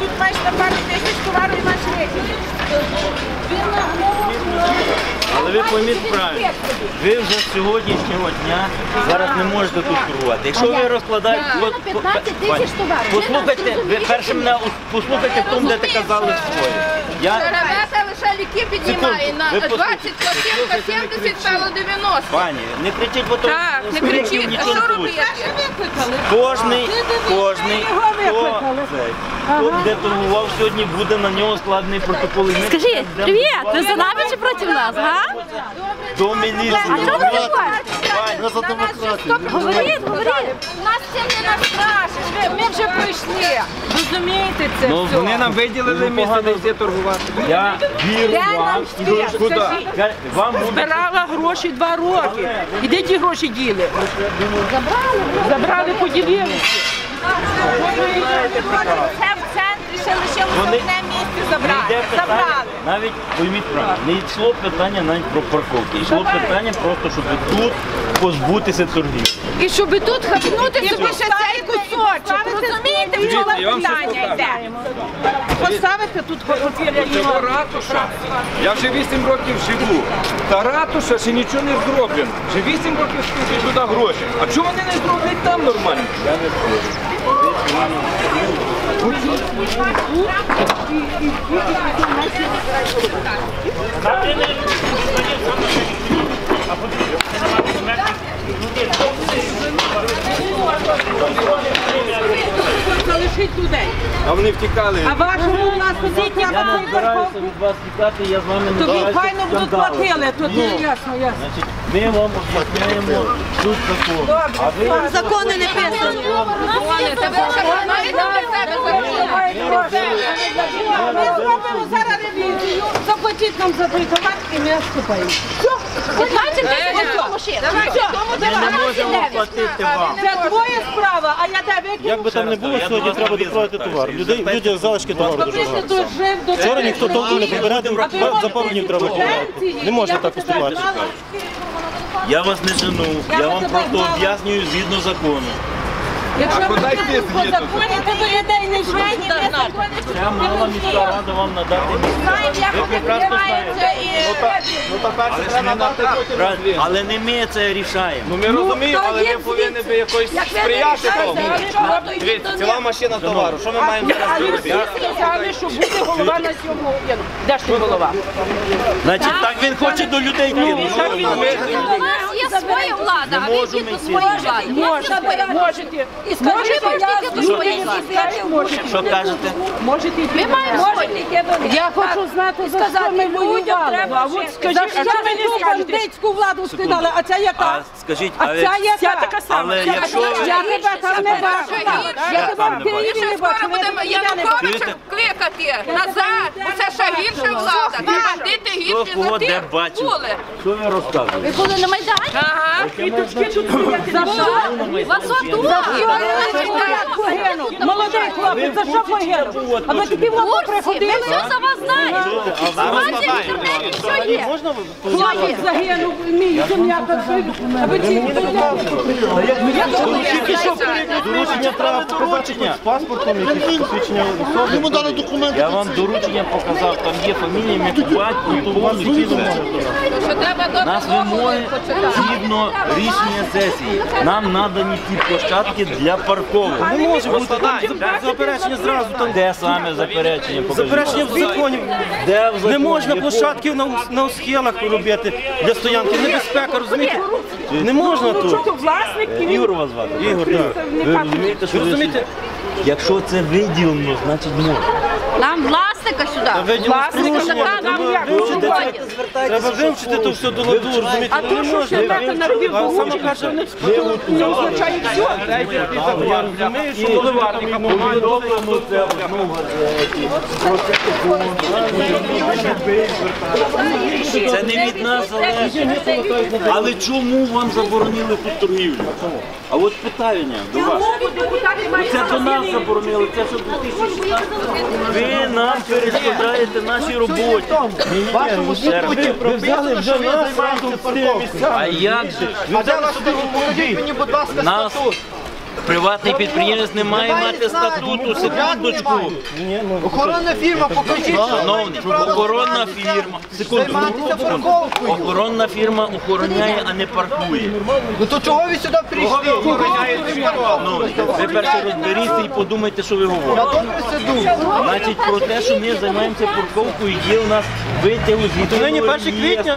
тут маєш на пару тисяч товару і маєш вихід. Але ви пойміть правильно, ви вже з сьогоднішнього дня зараз не можете тут торгувати. Якщо ви розкладаєте... Послухайте, ви перше мене послухайте в тому, де ти казали своє. Ребята лише ліки піднімає на 20, 70, стало 90. Пані, не кричіть, бо то Так, не кричіть, а що робити? Кожний, хто де торгував сьогодні, буде на нього складений протокол. Скажіть, привіт, ви за нами чи проти нас, га? До міліції. А чого ви не хочете? Ми за демократію. Говоріть, говоріть. Нас цим не настрашиш, ми вже пройшли. Розумієте це Ну, все? Вони нам виділили місце, де йти торгувати. Я вірю вам. Куди? Вам буде... Збирала гроші 2 роки. І де ті гроші діли? Забрали, поділилися. Це в центрі ще лишилося Вони- одне місце Не забрали. йде питання, Забрали. навіть пойміть правильно, не йшло питання навіть про парковки. Йшло питання просто, щоб тут позбутися торгів. І щоб тут хапнути собі ще цей кусочок. Розумієте, в чому я вам щось питання йде? Поставити тут Цього ратуша. Я вже 8 років живу. Та ратуша ще нічого не зроблено. Вже 8 років скажуть туди гроші. А чому вони не зроблять там нормально? Я не знаю. залишить людей. А вони втікали. А вашому у нас ходіть, я Я не вам збираюся від вас тікати, я з вами не тобі збираюся файно будуть скандалити. платили, то ти ясно, ясно. Значить, ми вам об'ясняємо суть закону. А ви Закони не писані. Тебе вже маєте на себе забрати. Ми зробимо зараз ревізію, заплатіть нам за той товар і ми вступаємо. 15 тисяч машин. не можемо платити вам. Це твоя справа, а я тебе Як би там не було, сьогодні треба доправити товар. Людям залишки товару дуже Ти багато. тут жив до Вчора ніхто толком не прибирати, за пару днів треба прибирати. Не можна так поступати. Я вас не жену, я вам просто об'яснюю згідно закону. Якщо куди ми йти будемо по звідти? законі, то до людей не жені, не Ця мала міська рада вам надати місце. Ви прекрасно знаєте. Ну та перше треба надати потім. Правильно. Але не ми це рішаємо. Ну ми розуміємо, але ви повинні би якось сприяти тому. Дивіться, ціла машина товару. Що ми маємо зараз Але зробити? всі сказали, що буде голова на 7 обіду. Де ж ти голова? Значить, так він хоче до людей кинути. У нас є своя влада, а ви йдіть до своєї влади. Можете. І скажіть, йдіть до своєї влади. Що кажете? Можете йти. Ми маємо Я хочу знати, за що ми воювали. А от скажіть, а що ви не скажете? Бандитську владу скидали, а ця А яка? скажіть, А ця яка? така сама. але якщо Я тебе там не бачила. Я тебе в Ми Києві ще не скоро бачила. будемо Януковича кликати назад. Це ще гірша влада. Ті бандити хто гірші кого за де тих бачив, були. що ви розказуєте? Ви були на Майдані? Ага. За що? Вас отут. Погинув. Молодий хлопець, за що погинув? А ви тоді в лапу Ми приходили? все за вас знаємо. Інформація в інтернеті все є. Можна Хлопець загинув, мій земляк. А ви ці доручення треба показати з паспортом, якісь посвідчення особи. Йому дали документи. Я вам доручення показав, там є фамілія, ім'я, батько, то вам всі вимоги. Що треба добре Нас вимоги згідно рішення сесії. Нам надані ті площадки для парковок. Не може бути там заперечення зразу. Там Де саме заперечення? Покажіть. заперечення в законі. Де в законі? Не можна Якого? площадки на схилах робити для стоянки. Небезпека, розумієте? Не можна тут. власник Ігор вас звати? Ігор, так. Ви розумієте, що Ви розумієте? якщо це виділено, значить можна. Нам власника сюди. Виділено Власника порушення, така нам треба як вивчити виходить. Треба вивчити то все до ладу, розумієте? А то, що свята на рві порушення, що не означає все. Я розумію, що доливарника Повідомлено це одну Це не від нас залежить. Але чому вам заборонили тут торгівлю? А от питання до вас. Це до нас заборонили, це що 2016 Ви нам перешкоджаєте нашій роботі. ви взяли вже нас А як же? А де ваш статут? Покажіть мені, будь ласка, Нас статут. Приватний підприємець не має мати статуту, секундочку. Охоронна фірма, покажіть. Шановні, охоронна фірма. Секунду. Охоронна фірма охороняє, а не паркує. Ну то чого ви сюди прийшли? Шановні, ви перше розберіться і подумайте, що ви говорите. Значить, про те, що ми займаємося парковкою, є у нас витяг з То нині 1 квітня?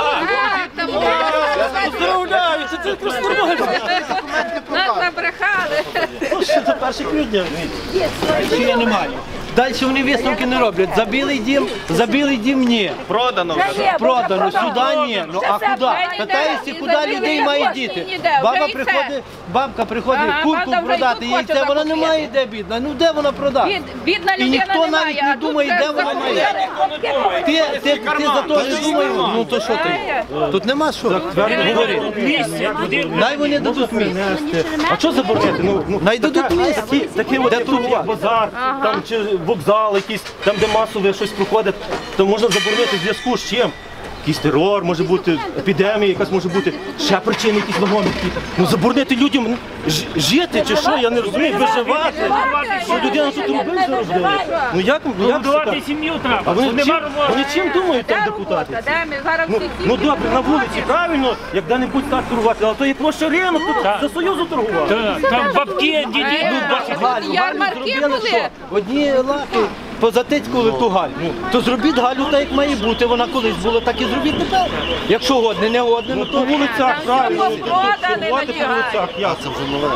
Поздравляю, це просто нормально. Нас набрехали. Що це 1 квітня? Ще немає. Далі вони висновки не роблять. За білий дім ні. Продано вже. Продано, сюди ні. Ну а куди? Питаєшся, куди людей мають діти. Бабка приходить курку продати, яйця, вона не має де бідна. Ну де вона продає? Бідна І людина ніхто навіть не думає, де вона має. Ти за то не думаєш, ну то що ти? Тут нема що говорити. Най вони дадуть місце. А що заборонити? Най дадуть місце. Такі от, як тут є базар, там чи вокзал якийсь, там де масове щось проходить, то можна заборонити в зв'язку з чим? Якийсь терор, може бути, епідемія якась може бути, ще причини якісь вагомі. Ну заборонити людям жити чи що, я не розумію, виживати. Що людина тут робить, що робить? Ну як це так? Сім'ю треба. А вони чим думають там депутати? Ну добре, на вулиці, правильно, як де-небудь так торгувати, але то є площа ринок, тут за Союзу торгувати. Там бабки, діди, Ярмарки були. Одні лаки позатицькували ту Галю. То зробіть Галю так, як має бути. Вона колись була, так і зробіть тепер. Якщо годне, не годне, ну то По вулицях, правильно, продали, торгувати по вулицях, як це вже нове?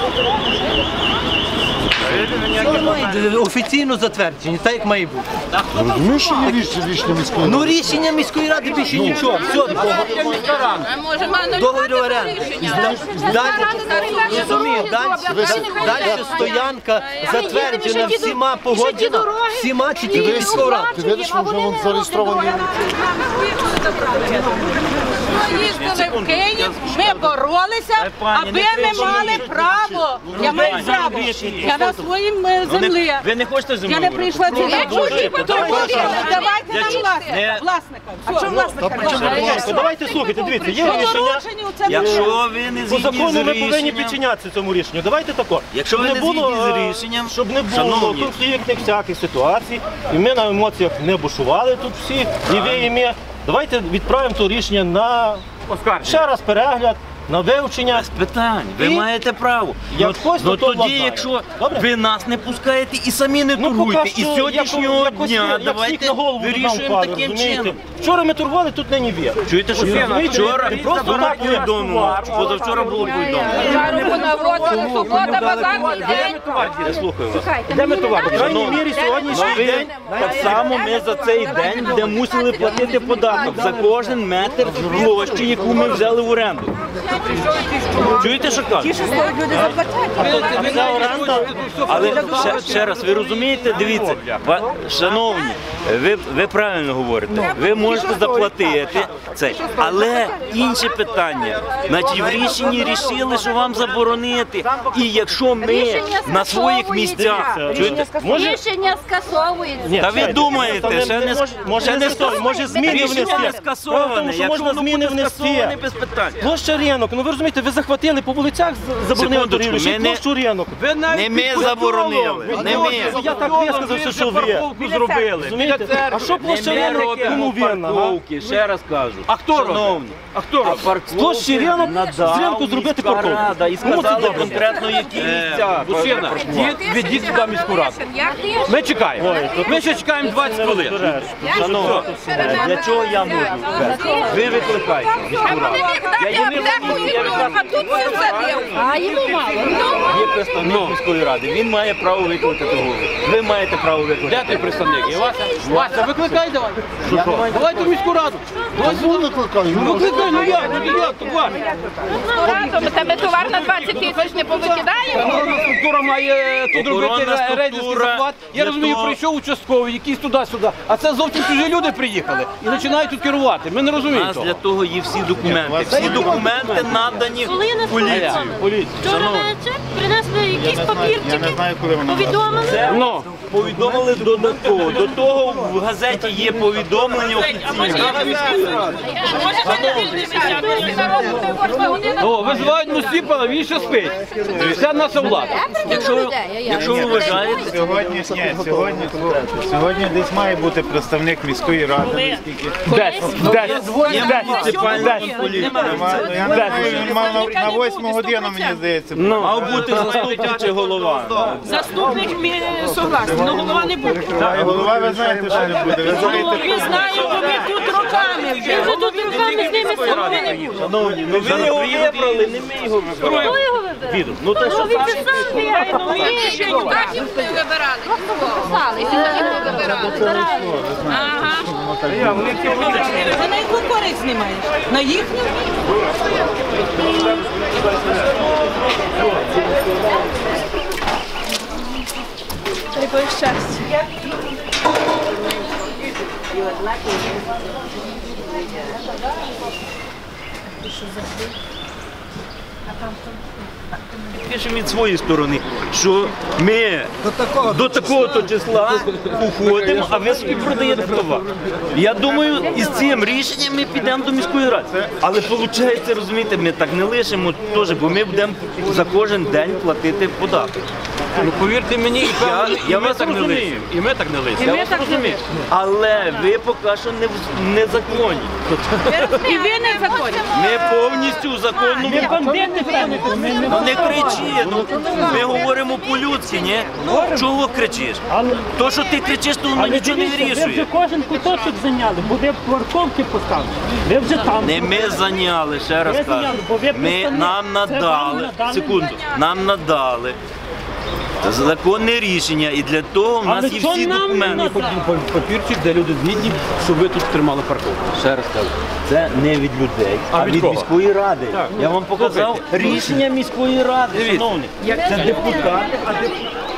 офіційно затверджені, так як має бути. Ну що є рішення міської? Ну рішення міської ради більше нічого. Все, А може, має договір оренди. Розумію, далі стоянка затверджена, всіма погоджена, всіма чи тільки міською радою. Ти видиш, що вже він зареєстрований? Їздили в Київ, ми боролися, аби ми мали право. Я маю право. Я на своїй землі. Ви не хочете землю? Я не прийшла сюди. Давайте нам Не. власника. А що власника? Давайте слухайте, дивіться, є рішення. Якщо ви не По згідні закону з ми повинні рішенням, підчинятися цьому рішенню. Давайте тако. Якщо ви не згідні з рішенням, щоб не було шановні, конфліктних всяких ситуацій, і ми на емоціях не бушували тут всі, і ви, і ми. Давайте відправимо то рішення на ще раз перегляд, на вивчення. без питань, ви маєте право. Як хтось, Ну то тоді, владнає. якщо Добре? ви нас не пускаєте і самі не торгуєте, поки і що, з сьогоднішнього якось дня як давайте сніг на голову вирішуємо нам впаде, таким розумієте? чином. Вчора ми торгували, тут нині є. Чуєте, що вчора ти просто було так повідомлено, позавчора було повідомлено. Субота, базарний день. Я слухаю вас. Де ми товар? По крайній мірі сьогоднішній день. Так само ми за цей день, де мусили платити податок за кожен метр площі, яку ми взяли в оренду. Чуєте, що кажуть? Це оренда. Але ще раз, ви розумієте, дивіться, шановні, ви правильно говорите, ви можете заплатити це, але інше питання, значить в рішенні рішили, що вам заборонити, і якщо ми на своїх місцях, чуєте, Рішення скасовується. та ви думаєте, ще не може зміни рішення не внести. скасоване, Що якщо можна воно зміни буде скасоване, внести. без питань. Площа ринок, ну ви розумієте, ви захватили по вулицях, заборонили Секундочку, торгівлю, ще й ми не- площу ринок. Не ми заборонили, не ми. Я так висказався, що ви. Зробили. Розумієте? А що площа Не ми ринок робимо кому винна? парковки, ще раз кажу. А хто робить? Шановні, А хто робить? Площі ринок, надав з ринку зробити міська парковку. рада і Кому це сказали добре? конкретно, які місця. Мужчина, ведіть сюди міську раду. Ми чекаємо. Ми ще чекаємо 20 хвилин. Шановні, для чого я можу ввести? Ви викликаєте міську раду. Я їм не володію, я А тут все садив. А йому мало. Є представник міської ради, він має право викликати голову. Ви маєте право Де викликати. ти представник? Вася, викликай давай. Давайте в міську раду. Викликай, ну як? Тут Вася. Та ми товар на 20 тисяч не повикидаємо. Охоронна структура має тут робити Охоронна рейдерський структура захват. Я для розумію, того- прийшов участковий, якийсь туди-сюди. А це зовсім чужі люди приїхали і починають тут керувати. Ми не У розуміємо нас того. для того є всі документи. Всі документи надані поліцію. Вчора вечір принесли якісь папірчики, повідомили. Повідомили додатково. До того в газеті є повідомлення офіційне. О, визивають Мустіпана, він ще спить. Вся наша влада. Якщо ви вважаєте, Сьогодні десь має бути представник міської ради. є муніципальний політик. Я не знаю, він мав на 8 годину, мені здається. Мав бути заступник чи голова. Заступник согласний, але голова не буде. А голова, ви знаєте, що не буде. Ви знаєте, Він знає, бо ми тут роками. Він же тут роками з ними слова не буде. Шановні, ну ви його вибрали, не ми його вибрали. Віду. Ну те, що Депутатів вибирали. Ага. Ти на яку користь знімаєш? На їхню? Дай Боже щастя. пишемо від своєї сторони, що ми до такого-то числа уходимо, а ви собі продаєте товар. Я думаю, із цим рішенням ми підемо до міської ради. Але виходить, розумієте, ми так не лишимо теж, бо ми будемо за кожен день платити податок. Ну, повірте мені, Я вас розумію. і ми так не лисимо. Я вас розумію. Але ви поки що не законні. І ви не законні. Ми повністю в законному. Ну не кричи, ну ми говоримо по-людськи, ні? Чого кричиш? То, що ти кричиш, то воно нічого не Ви вже вирішує. кожен куточок зайняли, буде парковки поставили. Ви вже там. Не ми зайняли, ще раз кажу. Нам надали, секунду, нам надали законне рішення, і для того в нас є всі документи. Папірчик, де люди згідні, щоб ви тут тримали парковку. Ще раз кажу. Це не від людей, а від міської ради. Я вам показав рішення міської ради, шановні. Це депутати,